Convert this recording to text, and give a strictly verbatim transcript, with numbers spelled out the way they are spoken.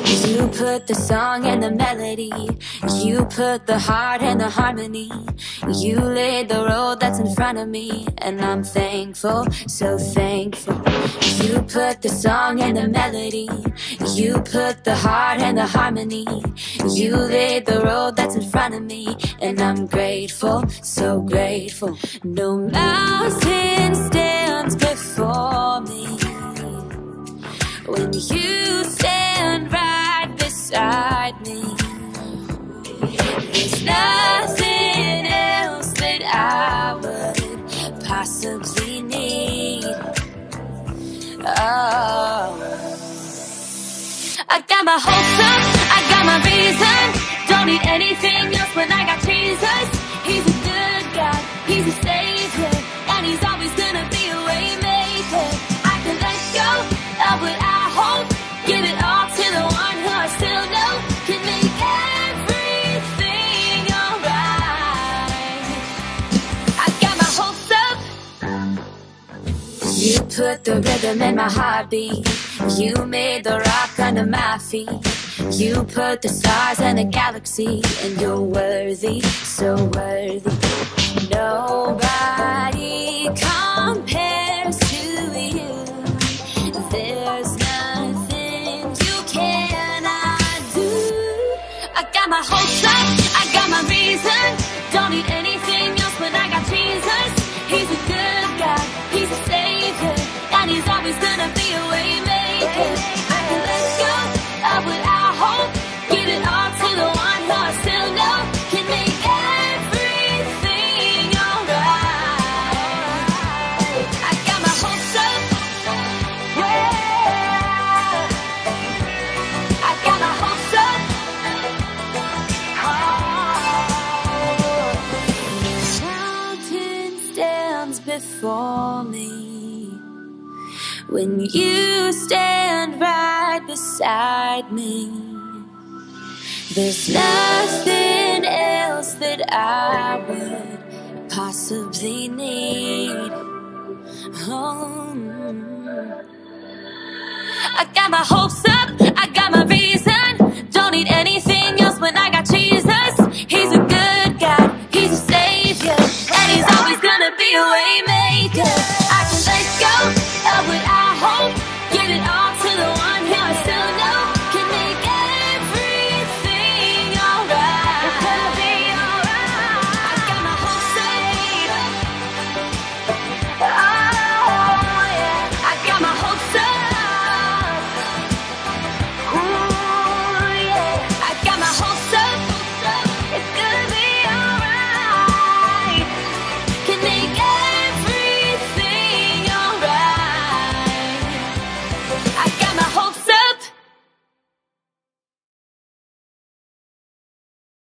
You put the song and the melody, you put the heart and the harmony. You laid the road that's in front of me, and I'm thankful, so thankful. You put the song and the melody, you put the heart and the harmony. You laid the road that's in front of me, and I'm grateful, so grateful. No mountain stands before me when you stand right beside me. There's nothing else that I would possibly need. Oh, I got my hopes up, I got my reason. Don't need anything else when I got Jesus. He's a good God, He's a Savior, and He's always gonna be a way maker. I can let go of what I hope, give it all to the one who I still know can make everything alright. I got my hopes up. You put the rhythm in my heartbeat, you made the rock under my feet. You put the stars in the galaxy, and you're worthy, so worthy. Nobody compares to you. There's nothing you cannot do. I got my hopes up, I got my reason. Don't need anything else when I got Jesus. He's a good God, He's a Savior, and He's always gonna be a way maker. I can let go of what I hope, give it all to the one who I still know can make everything alright. I got my hopes up, yeah. I got my hopes up. Oh. Mountain stands before me when you stand right beside me. There's nothing else that I would possibly need. Oh. I got my hopes up, I got my reason. Don't need anything